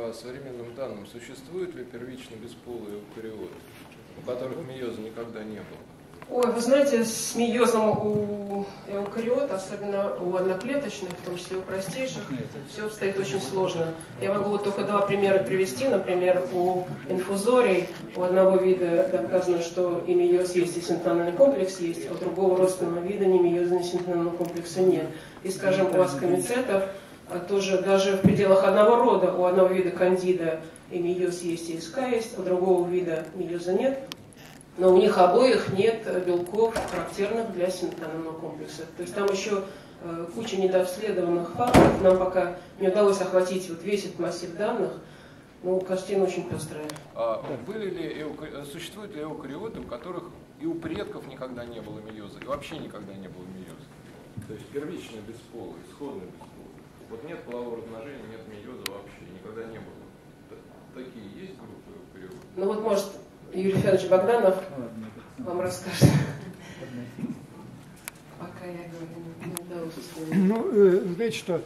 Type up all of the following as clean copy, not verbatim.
по современным данным, существуют ли первично бесполые эукариоты, у которых мейоза никогда не было? Ой, вы знаете, с мейозом у эукариот, особенно у одноклеточных, в том числе у простейших, все обстоит очень сложно. Я могу вот только два примера привести. Например, у инфузорий у одного вида доказано, что и мейоз есть, и синтональный комплекс есть, а у другого родственного вида ни мейоза, ни синтонального комплекса нет. И, скажем, у аскомицетов тоже даже в пределах одного рода у одного вида кандида и мейоз есть, и СК есть, у другого вида мейоза нет. Но у них обоих нет белков, характерных для синтонального комплекса. То есть там еще куча недообследованных факторов. Нам пока не удалось охватить вот весь этот массив данных. Но картина очень пестрая. Существуют ли эукариоты, у которых и у предков никогда не было мейоза, и вообще никогда не было мейоза? То есть первично бесполый, исходно бесполый. Вот нет полового размножения, нет мейоза вообще, никогда не было. Такие есть группы эукариотов? Ну вот, может, Юрий Федорович Богданов вам расскажет. Пока я говорю, не удалось. Ну, знаете что,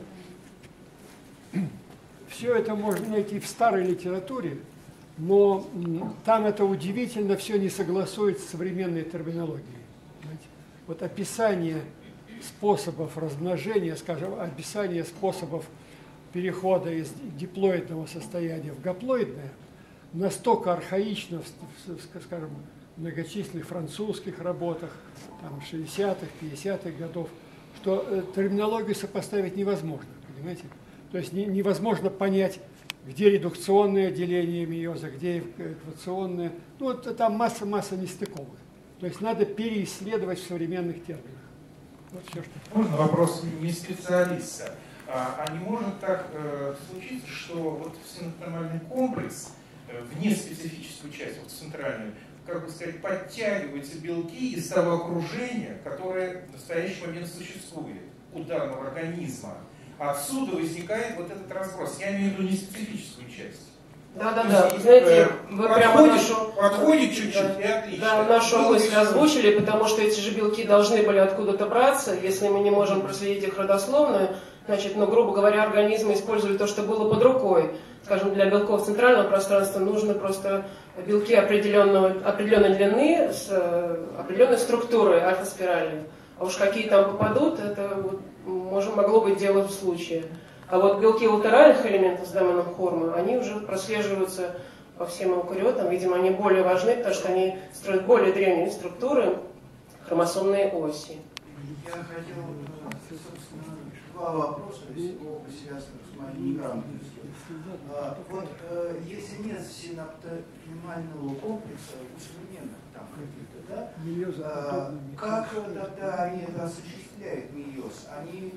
все это можно найти в старой литературе, но там это удивительно все не согласуется с современной терминологией. Знаете? Вот описание способов размножения, скажем, описание способов перехода из диплоидного состояния в гаплоидное настолько архаично, скажем, в многочисленных французских работах, там, 60-х, 50-х годов, что терминологию сопоставить невозможно, понимаете? То есть невозможно понять, где редукционное деление мейоза, где эквационное. Ну, вот там масса нестыковок. То есть надо переисследовать в современных терминах. Вот все, что... Можно вопрос не специалиста? А не может так случиться, что вот синтональный комплекс вне специфическую часть, вот центральную, как бы сказать, подтягиваются белки из того окружения, которое в настоящий момент существует у данного организма. Отсюда возникает вот этот разброс. Я имею в виду не специфическую часть. Да. Знаете, вы прямо подходит чуть-чуть и отлично. Да, нашу мысль озвучили, потому что эти же белки должны были откуда-то браться. Если мы не можем проследить их родословную, значит, ну, грубо говоря, организмы использовали то, что было под рукой. Скажем, для белков центрального пространства нужны просто белки определенной длины с определенной структурой альфа-спиральной. А уж какие там попадут, это могло быть дело в случае. А вот белки латеральных элементов с доменом Хорма, они уже прослеживаются по всем эукариотам. Видимо, они более важны, потому что они строят более древние структуры, хромосомные оси. Я хотел, собственно, два вопроса, оба связаны с моей неграмотностью. Вот если нет синаптогенального комплекса у современных там каких-то, да, как тогда они это осуществляют мейоз? Они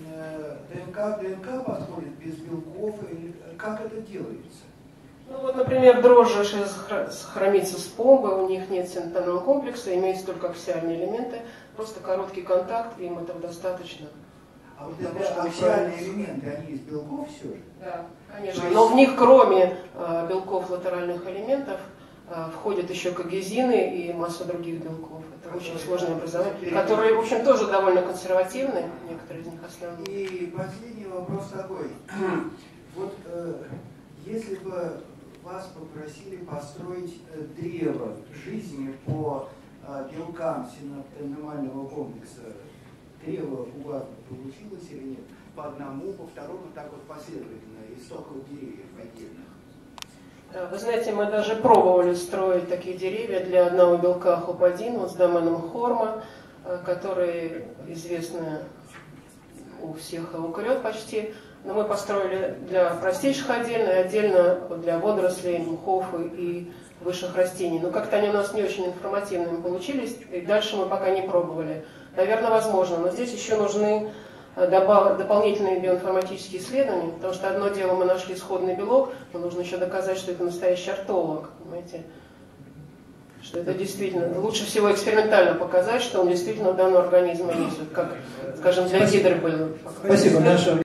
ДНК подходит без белков, или как это делается? Ну вот, например, дрожжи хромится с помбы, у них нет синтонального комплекса, имеются только аксиальные элементы, просто короткий контакт, им этого достаточно. А вот это аксиальные элементы, они из белков все же? Да, конечно. Но в них, кроме белков латеральных элементов, входят еще когезины и масса других белков. Это очень сложное образование, которые, в общем, тоже довольно консервативны, некоторые из них основные. И последний вопрос такой. Вот если бы вас попросили построить древо жизни по белкам синаптогенального комплекса, древо у вас получилось или нет? По одному, по второму, так вот последовательно, из соковых деревьев отдельных. Вы знаете, мы даже пробовали строить такие деревья для одного белка ХОП-1, вот с доменом Хорма, который известны у всех эукариот почти. Но мы построили для простейших отдельно и отдельно для водорослей, мхов и высших растений. Но как-то они у нас не очень информативными получились, и дальше мы пока не пробовали. Наверное, возможно, но здесь еще нужны дополнительные биоинформатические исследования, потому что одно дело мы нашли исходный белок, но нужно еще доказать, что это настоящий ортолог, понимаете? Что это действительно, лучше всего экспериментально показать, что он действительно у данного организма есть, как, скажем, для гидры было. Спасибо.